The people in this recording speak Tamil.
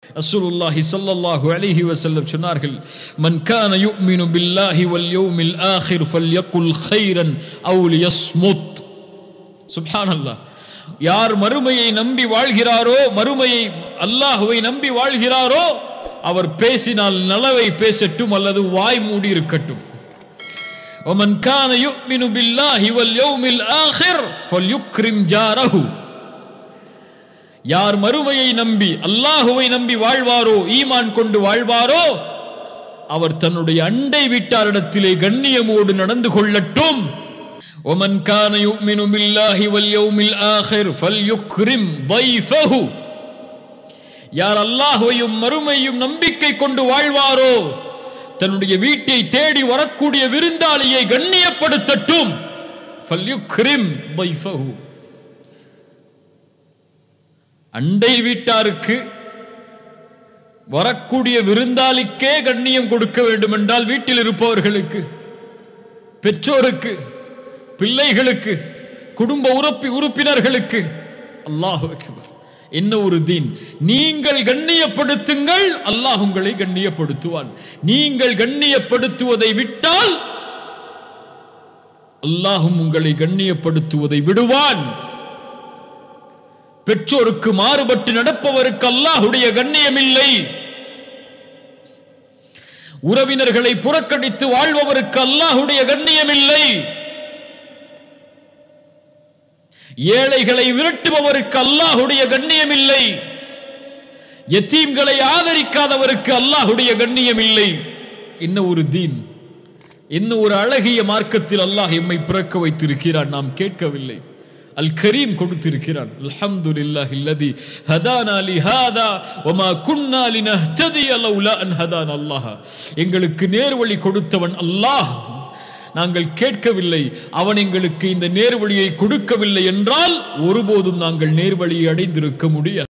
ரசூலுல்லாஹி ஸல்லல்லாஹு அலைஹி வஸல்லம் சொன்னார்கள், மன் கான யுமினு பில்லாஹி வல் யௌமில் ஆகிர் ஃபல்யகுல் கைரன் அவ் லியஸ்முத். சுப்ஹானல்லாஹ். யார் மறுமையை நம்பி வாழ்கிறாரோ, மறுமையை அல்லாஹ்வை நம்பி வாழ்கிறாரோ, அவர் பேசினால் நலவை பேசட்டும் அல்லது வாய் மூடி இருக்கட்டும். வமன் கான யுமினு பில்லாஹி வல் யௌமில் ஆகிர் ஃபல்யுக்ரிம் ஜாரஹு. யார் மறுமையை நம்பி அல்லாஹுவை நம்பி வாழ்வாரோ, ஈமான் கொண்டு வாழ்வாரோ, அவர் தன்னுடைய அண்டை வீட்டாரிடத்திலே கண்ணியமோடு நடந்து கொள்ளட்டும். وَمَنْ كَانَ يُؤْمِنُ بِاللَّهِ وَالْيَوْمِ الْآخِرِ فَلْيُكْرِمْ ضَيْفَهُ. யார் அல்லாஹ்வையும் மறுமையும் நம்பிக்கை கொண்டு வாழ்வாரோ, தன்னுடைய வீட்டை தேடி வரக்கூடிய விருந்தாளியை கண்ணியப்படுத்தட்டும். فَلْيُكْرِمْ ضَيْفَهُ. அண்டை வீட்டாருக்கு வரக்கூடிய விருந்தாளிக்கே கண்ணியம் கொடுக்க வேண்டும் என்றால், வீட்டில் இருப்பவர்களுக்கு, பெற்றோருக்கு, பிள்ளைகளுக்கு, குடும்ப உறுப்பினர்களுக்கு, அல்லாஹு அக்பர், என்ன ஒரு தீன்! நீங்கள் கண்ணியப்படுத்துங்கள், அல்லாஹ் உங்களை கண்ணியப்படுத்துவான். நீங்கள் கண்ணியப்படுத்துவதை விட்டால் அல்லாஹும் உங்களை கண்ணியப்படுத்துவதை விடுவான். பெற்றோருக்கு மாறுபட்டு நடப்பவருக்கு அல்லாஹுடைய கண்ணியம் இல்லை. உறவினர்களை புறக்கணித்து வாழ்பவருக்கு அல்லாஹுடைய கண்ணியம் இல்லை. ஏழைகளை விரட்டுபவருக்கு அல்லாஹுடைய கண்ணியம் இல்லை. யதீம்களை ஆதரிக்காதவருக்கு அல்லாஹுடைய கண்ணியம் இல்லை. என்ன ஒரு தீன்! என்ன ஒரு அழகிய மார்க்கத்தில் அல்லாஹ் எம்மை பிறக்க வைத்திருக்கிறான். நாம் கேட்கவில்லை, அல் கரீம் கொடுத்திருக்கிறான். அல்ஹம்துலில்லாஹி அல்லதி ஹதானா லிஹாதா வமா குன்னா லினஹ்ததிய லௌலா அன் ஹதானா அல்லாஹ். எங்களுக்கு நேர்வழி கொடுத்தவன் அல்லாஹ். நாங்கள் கேட்கவில்லை, அவன் எங்களுக்கு இந்த நேர்வழியை கொடுக்கவில்லை என்றால் ஒருபோதும் நாங்கள் நேர்வழியை அடைந்திருக்க முடியாது.